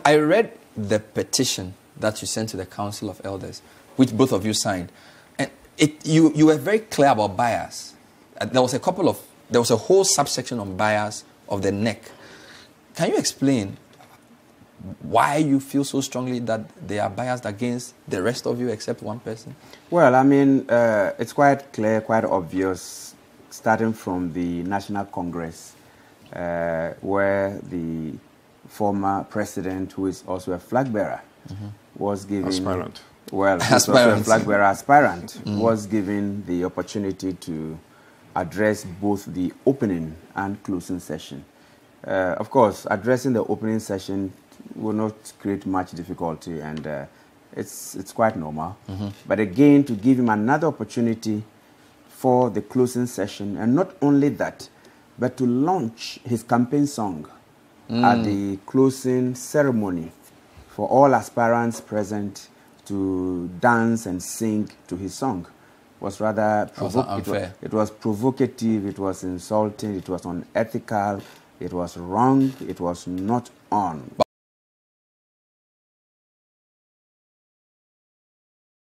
I read the petition that you sent to the Council of Elders, which both of you signed. And you were very clear about bias. There was a whole subsection on bias of the NEC. Can you explain why you feel so strongly that they are biased against the rest of you except one person? Well, I mean, it's quite clear, quite obvious, starting from the National Congress, where the former president, who is also a flag bearer, was given... Aspirant. Well, he's also a flag bearer aspirant, was given the opportunity to address both the opening and closing session. Of course, addressing the opening session will not create much difficulty, and it's quite normal. But again, to give him another opportunity for the closing session, and not only that, but to launch his campaign song at the closing ceremony for all aspirants present to dance and sing to his song was rather unfair. It was provocative, it was insulting, it was unethical, it was wrong, it was not on.